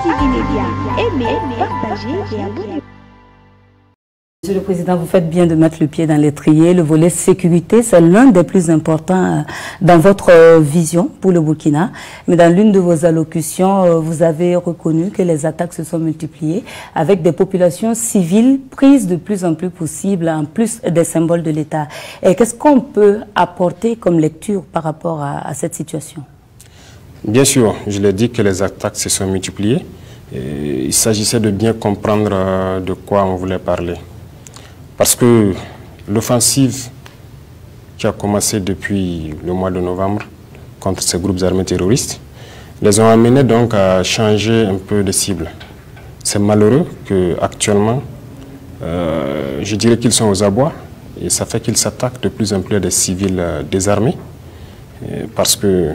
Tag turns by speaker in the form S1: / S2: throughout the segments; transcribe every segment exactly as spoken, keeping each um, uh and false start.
S1: T V Média. Aimez, partagez et abonnez-vous.
S2: Monsieur le Président, vous faites bien de mettre le pied dans l'étrier. Le volet sécurité, c'est l'un des plus importants dans votre vision pour le Burkina. Mais dans l'une de vos allocutions, vous avez reconnu que les attaques se sont multipliées avec des populations civiles prises de plus en plus possibles, en plus des symboles de l'État. Et qu'est-ce qu'on peut apporter comme lecture par rapport à, à cette situation?
S3: Bien sûr, je l'ai dit que les attaques se sont multipliées. Et il s'agissait de bien comprendre de quoi on voulait parler. Parce que l'offensive qui a commencé depuis le mois de novembre contre ces groupes armés terroristes les ont amenés donc à changer un peu de cible. C'est malheureux qu'actuellement, euh, je dirais qu'ils sont aux abois et ça fait qu'ils s'attaquent de plus en plus à des civils euh, désarmés parce que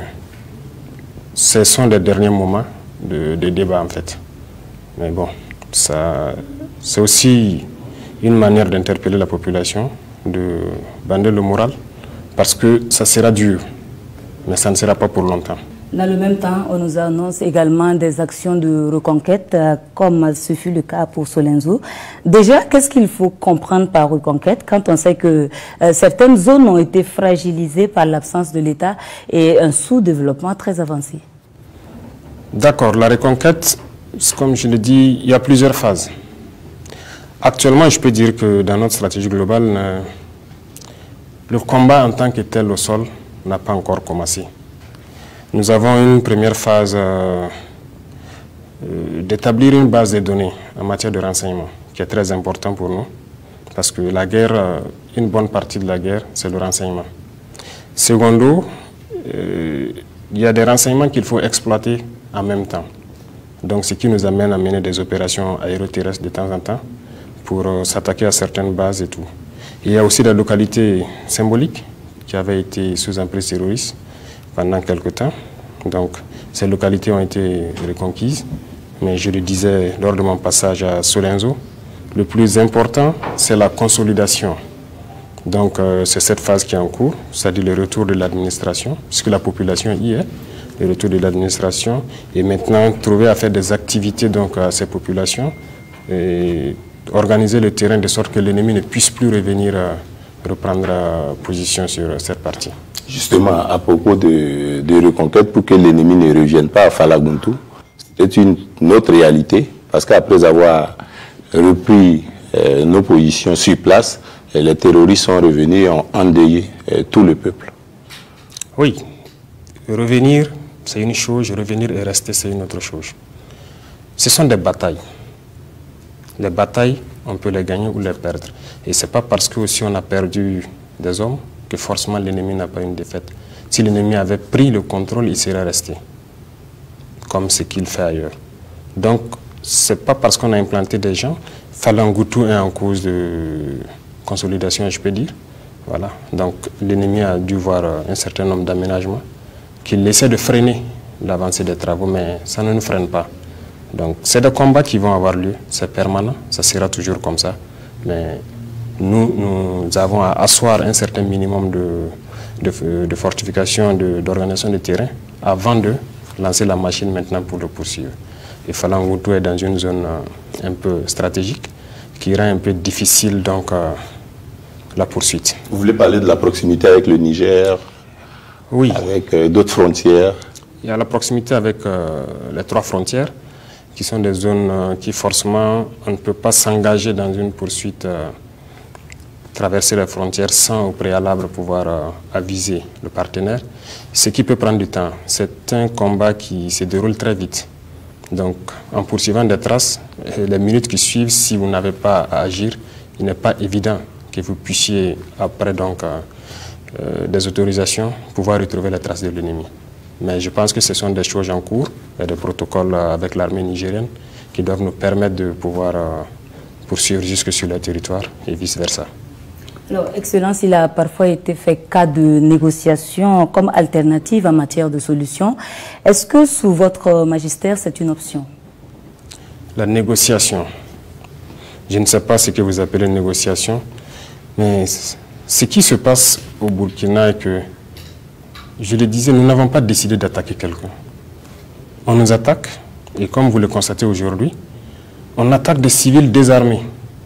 S3: ce sont les derniers moments de, de débat en fait. Mais bon, c'est aussi une manière d'interpeller la population, de bander le moral, parce que ça sera dur, mais ça ne sera pas pour longtemps.
S2: Dans le même temps, on nous annonce également des actions de reconquête, euh, comme ce fut le cas pour Solenzo. Déjà, qu'est-ce qu'il faut comprendre par reconquête quand on sait que euh, certaines zones ont été fragilisées par l'absence de l'État et un sous-développement très avancé?
S3: D'accord, la reconquête, comme je l'ai dit, il y a plusieurs phases. Actuellement, je peux dire que dans notre stratégie globale, euh, le combat en tant que tel au sol n'a pas encore commencé. Nous avons une première phase euh, euh, d'établir une base de données en matière de renseignement, qui est très important pour nous, parce que la guerre, euh, une bonne partie de la guerre, c'est le renseignement. Secondo, euh, il y a des renseignements qu'il faut exploiter en même temps. Donc, ce qui nous amène à mener des opérations aéroterrestres de temps en temps, pour euh, s'attaquer à certaines bases et tout. Il y a aussi des localités symboliques qui avaient été sous emprise terroriste pendant quelque temps. Donc, ces localités ont été reconquises. Mais je le disais lors de mon passage à Solenzo, le plus important, c'est la consolidation. Donc, euh, c'est cette phase qui est en cours, c'est-à-dire le retour de l'administration, puisque la population y est, le retour de l'administration, et maintenant trouver à faire des activités donc, à ces populations, et organiser le terrain de sorte que l'ennemi ne puisse plus revenir à reprendre à position sur cette partie.
S4: Justement, à propos de, de reconquête, pour que l'ennemi ne revienne pas à Falaguntu, c'est une, une autre réalité, parce qu'après avoir repris euh, nos positions sur place, les terroristes sont revenus et ont endeuillé euh, tout le peuple.
S3: Oui, revenir, c'est une chose, revenir et rester, c'est une autre chose. Ce sont des batailles. Les batailles, on peut les gagner ou les perdre. Et ce n'est pas parce que aussi on a perdu des hommes que forcément l'ennemi n'a pas une défaite. Si l'ennemi avait pris le contrôle, il serait resté, comme ce qu'il fait ailleurs. Donc, ce n'est pas parce qu'on a implanté des gens. Falaguntu est en cause de consolidation, je peux dire. Voilà. Donc, l'ennemi a dû voir un certain nombre d'aménagements qu'il essaie de freiner l'avancée des travaux, mais ça ne nous freine pas. Donc, c'est des combats qui vont avoir lieu, c'est permanent, ça sera toujours comme ça. Mais nous, nous avons à asseoir un certain minimum de, de, de fortification, d'organisation de, de terrain, avant de lancer la machine maintenant pour le poursuivre. Et Falaguntu est dans une zone euh, un peu stratégique, qui rend un peu difficile donc, euh, la poursuite.
S4: Vous voulez parler de la proximité avec le Niger,
S3: oui,
S4: avec euh, d'autres frontières?
S3: Il y a la proximité avec euh, les trois frontières, qui sont des zones euh, qui forcément on ne peut pas s'engager dans une poursuite, euh, traverser les frontières sans au préalable pouvoir euh, aviser le partenaire, ce qui peut prendre du temps. C'est un combat qui se déroule très vite. Donc en poursuivant des traces, les minutes qui suivent, si vous n'avez pas à agir, il n'est pas évident que vous puissiez, après donc, euh, euh, des autorisations, pouvoir retrouver les traces de l'ennemi. Mais je pense que ce sont des choses en cours, et des protocoles avec l'armée nigérienne qui doivent nous permettre de pouvoir euh, poursuivre jusque sur le territoire et vice-versa.
S2: Alors, Excellence, il a parfois été fait cas de négociation comme alternative en matière de solution. Est-ce que sous votre magistère, c'est une option?
S3: La négociation, je ne sais pas ce que vous appelez négociation, mais ce qui se passe au Burkina est que, je le disais, nous n'avons pas décidé d'attaquer quelqu'un. On nous attaque, Et comme vous le constatez aujourd'hui, on attaque des civils désarmés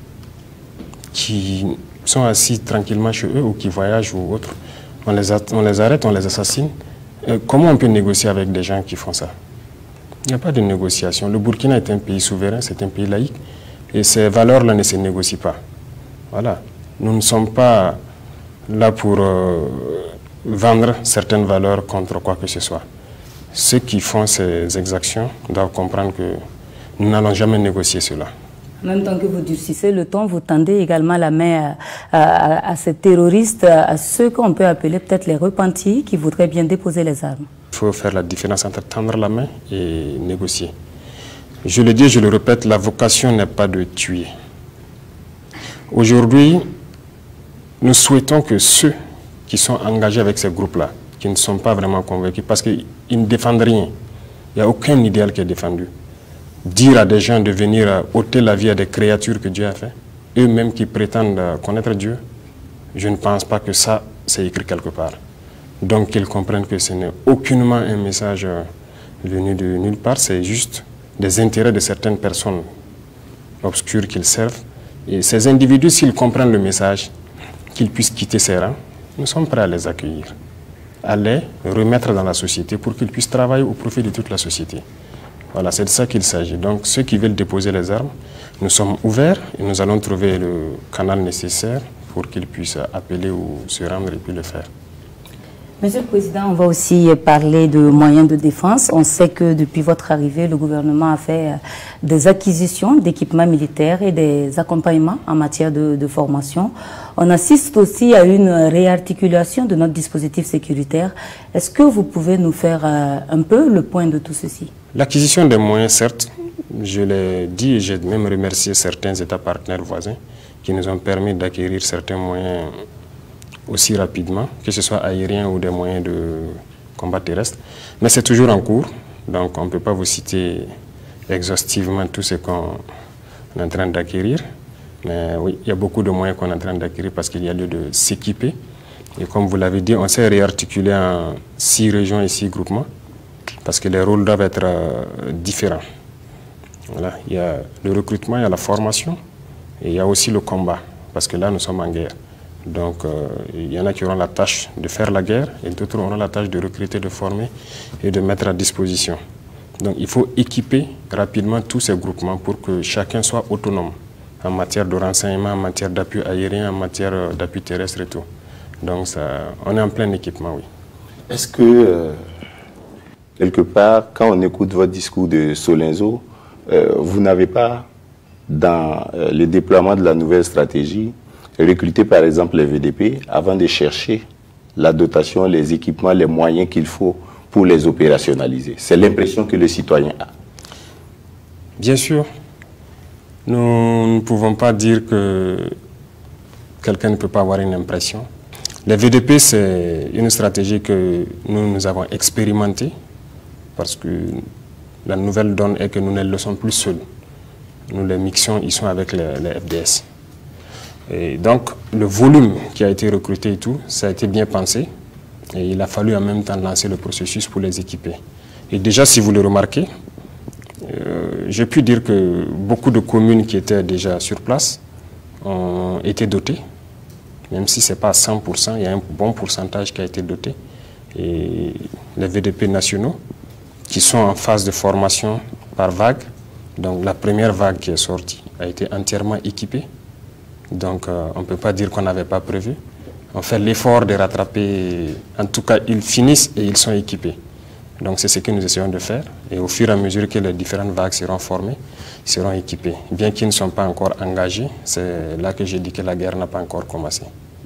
S3: qui sont assis tranquillement chez eux ou qui voyagent ou autres. On les, on les arrête, on les assassine. Et comment on peut négocier avec des gens qui font ça? Il n'y a pas de négociation. Le Burkina est un pays souverain, c'est un pays laïque. Et ces valeurs-là ne se négocient pas. Voilà. Nous ne sommes pas là pour euh, vendre certaines valeurs contre quoi que ce soit. Ceux qui font ces exactions doivent comprendre que nous n'allons jamais négocier cela.
S2: En même temps que vous durcissez le ton, vous tendez également la main à, à, à ces terroristes, à ceux qu'on peut appeler peut-être les repentis, qui voudraient bien déposer les armes.
S3: Il faut faire la différence entre tendre la main et négocier. Je le dis, je le répète, la vocation n'est pas de tuer. Aujourd'hui, nous souhaitons que ceux qui sont engagés avec ces groupes-là, qui ne sont pas vraiment convaincus, parce qu'ils ne défendent rien, il n'y a aucun idéal qui est défendu. Dire à des gens de venir ôter la vie à des créatures que Dieu a fait, eux-mêmes qui prétendent connaître Dieu, je ne pense pas que ça, c'est écrit quelque part. Donc qu'ils comprennent que ce n'est aucunement un message venu de nulle part, c'est juste des intérêts de certaines personnes obscures qu'ils servent. Et ces individus, s'ils comprennent le message, qu'ils puissent quitter ces rangs, nous sommes prêts à les accueillir, à les remettre dans la société pour qu'ils puissent travailler au profit de toute la société. Voilà, c'est de ça qu'il s'agit. Donc ceux qui veulent déposer les armes, nous sommes ouverts et nous allons trouver le canal nécessaire pour qu'ils puissent appeler ou se rendre et puis le faire.
S2: Monsieur le Président, on va aussi parler de moyens de défense. On sait que depuis votre arrivée, le gouvernement a fait des acquisitions d'équipements militaires et des accompagnements en matière de, de formation. On assiste aussi à une réarticulation de notre dispositif sécuritaire. Est-ce que vous pouvez nous faire un peu le point de tout ceci?
S3: L'acquisition des moyens, certes, je l'ai dit et j'ai même remercié certains États partenaires voisins qui nous ont permis d'acquérir certains moyens aussi rapidement, que ce soit aérien ou des moyens de combat terrestre. Mais c'est toujours en cours, donc on ne peut pas vous citer exhaustivement tout ce qu'on est en train d'acquérir. Mais oui, il y a beaucoup de moyens qu'on est en train d'acquérir parce qu'il y a lieu de s'équiper. Et comme vous l'avez dit, on s'est réarticulé en six régions et six groupements parce que les rôles doivent être euh, différents. Voilà. Il y a le recrutement, il y a la formation et il y a aussi le combat parce que là nous sommes en guerre. Donc, euh, il y en a qui auront la tâche de faire la guerre et d'autres auront la tâche de recruter, de former et de mettre à disposition. Donc, il faut équiper rapidement tous ces groupements pour que chacun soit autonome en matière de renseignement, en matière d'appui aérien, en matière d'appui terrestre et tout. Donc, ça, on est en plein équipement, oui.
S4: Est-ce que, euh, quelque part, quand on écoute votre discours de Solenzo, euh, vous n'avez pas, dans euh, le déploiement de la nouvelle stratégie, recruter par exemple les V D P avant de chercher la dotation, les équipements, les moyens qu'il faut pour les opérationnaliser? C'est l'impression que le citoyen a.
S3: Bien sûr. Nous ne pouvons pas dire que quelqu'un ne peut pas avoir une impression. Les V D P, c'est une stratégie que nous, nous avons expérimentée parce que la nouvelle donne est que nous ne le sommes plus seuls. Nous les mixions, ils sont avec les, les F D S. Et donc, le volume qui a été recruté et tout, ça a été bien pensé. Et il a fallu en même temps lancer le processus pour les équiper. Et déjà, si vous le remarquez, euh, j'ai pu dire que beaucoup de communes qui étaient déjà sur place ont été dotées. Même si ce n'est pas à cent pour cent, il y a un bon pourcentage qui a été doté. Et les V D P nationaux, qui sont en phase de formation par vague, donc la première vague qui est sortie a été entièrement équipée. Donc euh, on ne peut pas dire qu'on n'avait pas prévu. On fait l'effort de rattraper, en tout cas ils finissent et ils sont équipés. Donc c'est ce que nous essayons de faire. Et au fur et à mesure que les différentes vagues seront formées, ils seront équipés. Bien qu'ils ne sont pas encore engagés, c'est là que j'ai dit que la guerre n'a pas encore commencé.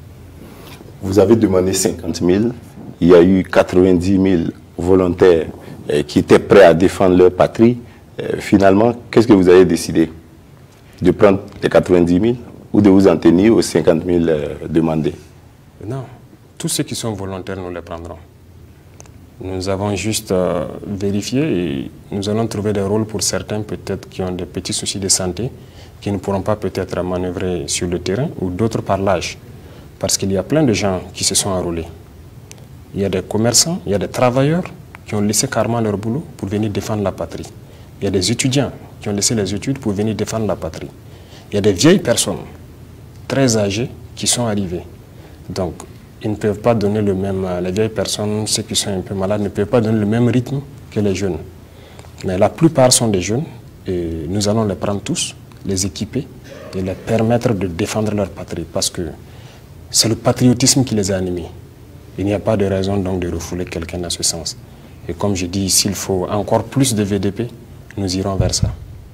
S4: Vous avez demandé cinquante mille, il y a eu quatre-vingt-dix mille volontaires euh, qui étaient prêts à défendre leur patrie. Euh, finalement, qu'est-ce que vous avez décidé? De prendre les quatre-vingt-dix mille ou de vous en tenir aux cinquante mille euh, demandés?
S3: Non, tous ceux qui sont volontaires, nous les prendrons. Nous avons juste euh, vérifié et nous allons trouver des rôles pour certains peut-être qui ont des petits soucis de santé, qui ne pourront pas peut-être manœuvrer sur le terrain, ou d'autres par l'âge. Parce qu'il y a plein de gens qui se sont enrôlés. Il y a des commerçants, il y a des travailleurs qui ont laissé carrément leur boulot pour venir défendre la patrie. Il y a des étudiants qui ont laissé les études pour venir défendre la patrie. Il y a des vieilles personnes, très âgées, qui sont arrivées. Donc, ils ne peuvent pas donner le même... Les vieilles personnes, ceux qui sont un peu malades, ne peuvent pas donner le même rythme que les jeunes. Mais la plupart sont des jeunes, et nous allons les prendre tous, les équiper, et les permettre de défendre leur patrie, parce que c'est le patriotisme qui les a animés. Il n'y a pas de raison donc de refouler quelqu'un dans ce sens. Et comme je dis, s'il faut encore plus de V D P, nous irons vers ça.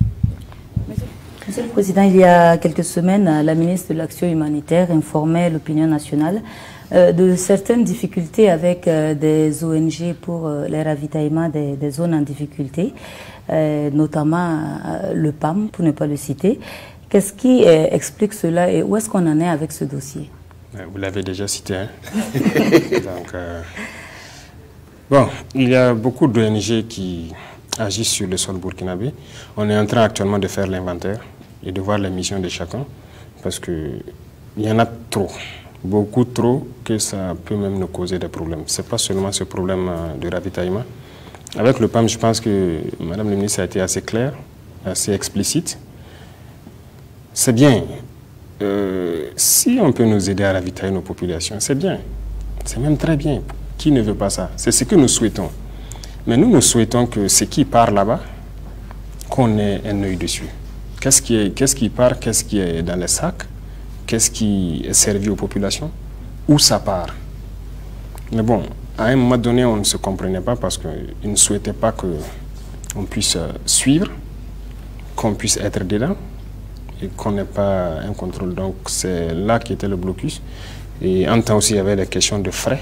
S2: Monsieur le Président, il y a quelques semaines, la ministre de l'Action humanitaire informait l'opinion nationale euh, de certaines difficultés avec euh, des O N G pour euh, les ravitaillements des, des zones en difficulté, euh, notamment euh, le P A M, pour ne pas le citer. Qu'est-ce qui euh, explique cela et où est-ce qu'on en est avec ce dossier?
S3: Vous l'avez déjà cité. Hein? Donc, euh, bon, il y a beaucoup d'O N G qui agissent sur le sol burkinabé. On est en train actuellement de faire l'inventaire et de voir les missions de chacun, parce qu'il y en a trop, beaucoup trop, que ça peut même nous causer des problèmes. Ce n'est pas seulement ce problème de ravitaillement. Avec le P A M, je pense que Madame la ministre a été assez claire, assez explicite. C'est bien. Euh, si on peut nous aider à ravitailler nos populations, c'est bien. C'est même très bien. Qui ne veut pas ça? C'est ce que nous souhaitons. Mais nous, nous souhaitons que ce qui part là-bas, qu'on ait un œil dessus. Qu'est-ce qui est, qu'est-ce qui part, qu'est-ce qui est dans les sacs, qu'est-ce qui est servi aux populations, où ça part. Mais bon, à un moment donné, on ne se comprenait pas parce qu'ils ne souhaitaient pas qu'on puisse suivre, qu'on puisse être dedans et qu'on n'ait pas un contrôle. Donc c'est là qu'était le blocus. Et en temps aussi, il y avait les questions de frais,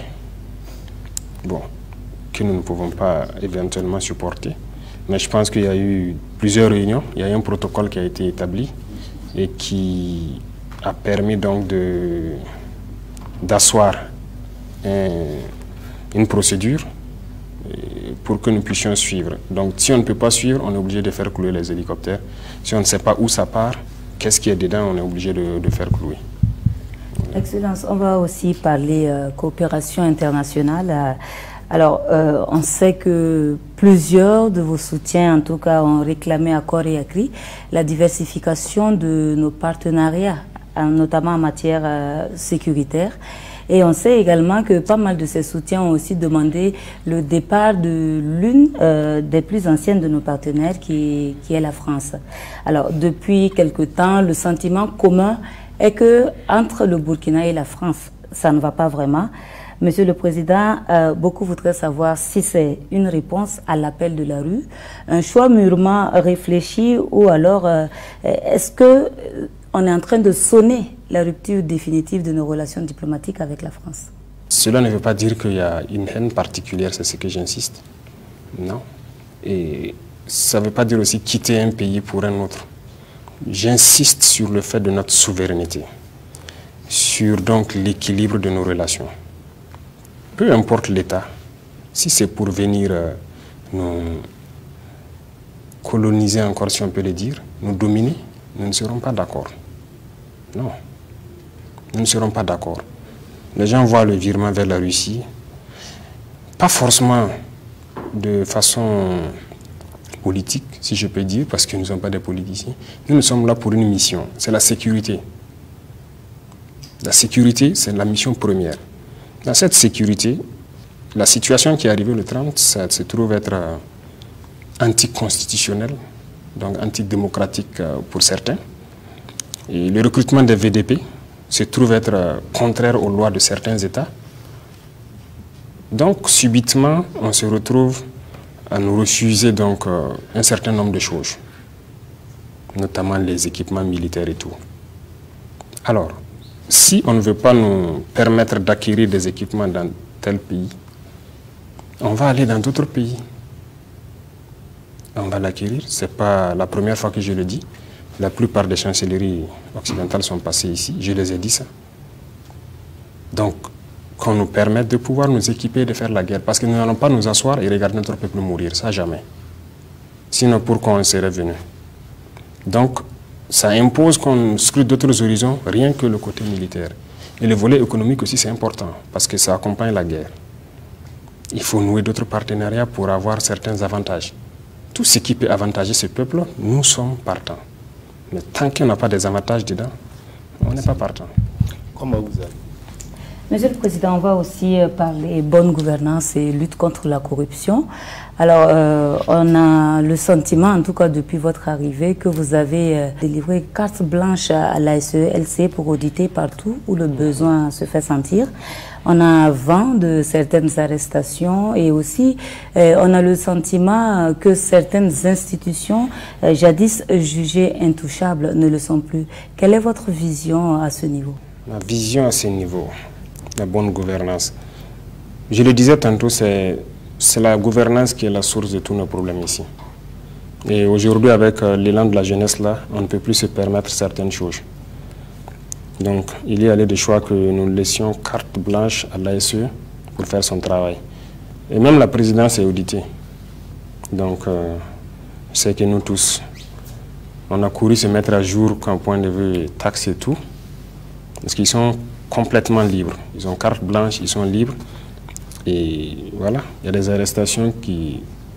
S3: bon, que nous ne pouvons pas éventuellement supporter. Mais je pense qu'il y a eu plusieurs réunions, il y a eu un protocole qui a été établi et qui a permis donc de, d'asseoir un, une procédure pour que nous puissions suivre. Donc si on ne peut pas suivre, on est obligé de faire clouer les hélicoptères. Si on ne sait pas où ça part, qu'est-ce qui est dedans, on est obligé de, de faire clouer.
S2: Excellence, on va aussi parler euh, coopération internationale. Euh, alors, euh, on sait que plusieurs de vos soutiens, en tout cas, ont réclamé à corps et à cri la diversification de nos partenariats, notamment en matière euh, sécuritaire. Et on sait également que pas mal de ces soutiens ont aussi demandé le départ de l'une euh, des plus anciennes de nos partenaires, qui, qui est la France. Alors, depuis quelque temps, le sentiment commun est que entre le Burkina et la France, ça ne va pas vraiment. Monsieur le Président, euh, beaucoup voudraient savoir si c'est une réponse à l'appel de la rue, un choix mûrement réfléchi, ou alors euh, est-ce que euh, on est en train de sonner la rupture définitive de nos relations diplomatiques avec la France?
S3: Cela ne veut pas dire qu'il y a une haine particulière, c'est ce que j'insiste. Non. Et ça ne veut pas dire aussi quitter un pays pour un autre. J'insiste sur le fait de notre souveraineté, sur donc l'équilibre de nos relations. Peu importe l'État, si c'est pour venir euh, nous coloniser encore, si on peut le dire, nous dominer, nous ne serons pas d'accord. Non, nous ne serons pas d'accord. Les gens voient le virement vers la Russie, pas forcément de façon politique, si je peux dire, parce que nous ne sommes pas des politiciens. Nous, nous sommes là pour une mission, c'est la sécurité. La sécurité, c'est la mission première. Dans cette sécurité, la situation qui est arrivée le trente, ça se trouve être euh, anticonstitutionnelle, donc antidémocratique euh, pour certains. Et le recrutement des V D P se trouve être euh, contraire aux lois de certains États. Donc, subitement, on se retrouve à nous refuser donc, euh, un certain nombre de choses, notamment les équipements militaires et tout. Alors, si on ne veut pas nous permettre d'acquérir des équipements dans tel pays, on va aller dans d'autres pays. On va l'acquérir. Ce n'est pas la première fois que je le dis. La plupart des chancelleries occidentales sont passées ici. Je les ai dit ça. Donc, qu'on nous permette de pouvoir nous équiper et de faire la guerre. Parce que nous n'allons pas nous asseoir et regarder notre peuple mourir. Ça, jamais. Sinon, pourquoi on serait venu? Donc, ça impose qu'on scrute d'autres horizons, rien que le côté militaire. Et le volet économique aussi, c'est important, parce que ça accompagne la guerre. Il faut nouer d'autres partenariats pour avoir certains avantages. tout ce qui peut avantager ce peuple, nous sommes partants. Mais tant qu'on n'a pas des avantages dedans, on n'est pas partant.
S4: Comment vous allez?
S2: Monsieur le Président, on va aussi parler bonne gouvernance et lutte contre la corruption. Alors, euh, on a le sentiment, en tout cas depuis votre arrivée, que vous avez euh, délivré carte blanche à l'A S E L C pour auditer partout où le besoin se fait sentir. On a vent de certaines arrestations et aussi euh, on a le sentiment que certaines institutions, euh, jadis jugées intouchables, ne le sont plus. Quelle est votre vision à ce niveau?
S3: Ma vision à ce niveau, la bonne gouvernance. Je le disais tantôt, c'est la gouvernance qui est la source de tous nos problèmes ici. Et aujourd'hui, avec euh, l'élan de la jeunesse là, on ne peut plus se permettre certaines choses. Donc, il y a des choix que nous laissions carte blanche à l'A S E pour faire son travail. Et même la présidence est auditée. Donc, euh, c'est que nous tous, on a couru se mettre à jour qu'un point de vue taxe et tout, parce qu'ils sont complètement libres. Ils ont carte blanche, ils sont libres. Et voilà, il y a des arrestations qui,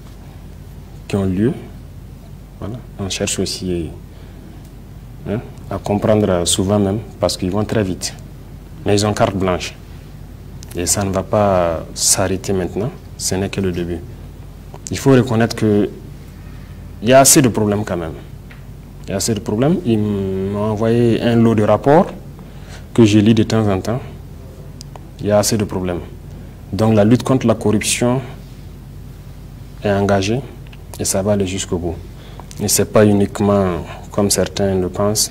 S3: qui ont lieu. Voilà. On cherche aussi hein, à comprendre souvent même, parce qu'ils vont très vite. Mais ils ont carte blanche. Et ça ne va pas s'arrêter maintenant, ce n'est que le début. Il faut reconnaître qu'il y a assez de problèmes quand même. Il y a assez de problèmes. Ils m'ont envoyé un lot de rapports que je lis de temps en temps. Il y a assez de problèmes. Donc la lutte contre la corruption est engagée et ça va aller jusqu'au bout. Et ce n'est pas uniquement, comme certains le pensent,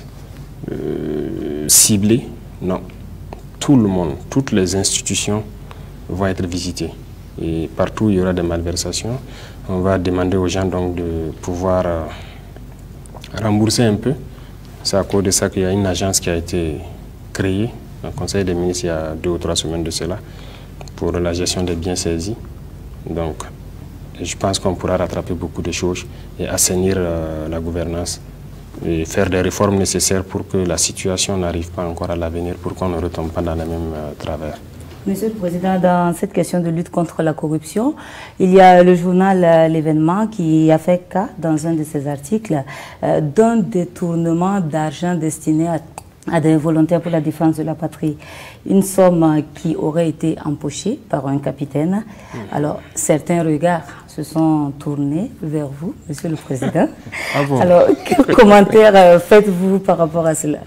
S3: euh, ciblé. Non. Tout le monde, toutes les institutions vont être visitées. Et partout où il y aura des malversations, on va demander aux gens donc de pouvoir euh, rembourser un peu. C'est à cause de ça qu'il y a une agence qui a été créée, un conseil des ministres il y a deux ou trois semaines de cela, pour la gestion des biens saisis. Donc, je pense qu'on pourra rattraper beaucoup de choses et assainir euh, la gouvernance et faire des réformes nécessaires pour que la situation n'arrive pas encore à l'avenir, pour qu'on ne retombe pas dans les mêmes euh, travers.
S2: Monsieur le Président, dans cette question de lutte contre la corruption, il y a le journal euh, L'Événement qui a fait cas, dans un de ses articles, euh, d'un détournement d'argent destiné à à des volontaires pour la défense de la patrie, une somme qui aurait été empochée par un capitaine. Mmh. Alors, certains regards se sont tournés vers vous, Monsieur le Président. Ah bon? Alors, quel commentaire faites-vous par rapport à cela?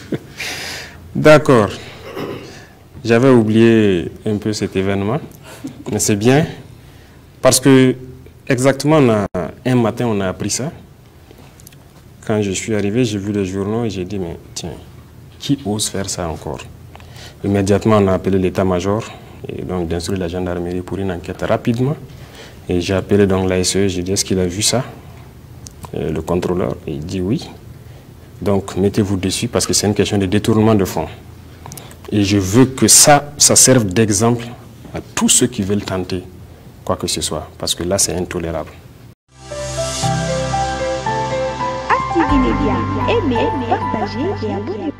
S3: D'accord. J'avais oublié un peu cet événement, mais c'est bien, parce que exactement, on a, un matin, on a appris ça. Quand je suis arrivé, j'ai vu les journaux et j'ai dit, mais tiens, qui ose faire ça encore? Immédiatement, on a appelé l'état-major et donc d'instruire la gendarmerie pour une enquête rapidement. Et j'ai appelé donc l'A S E, j'ai dit, est-ce qu'il a vu ça? Et le contrôleur, il dit oui. Donc, mettez-vous dessus parce que c'est une question de détournement de fonds. Et je veux que ça, ça serve d'exemple à tous ceux qui veulent tenter quoi que ce soit, parce que là, c'est intolérable.
S1: Active Média, aimez, partagez et abonnez-vous.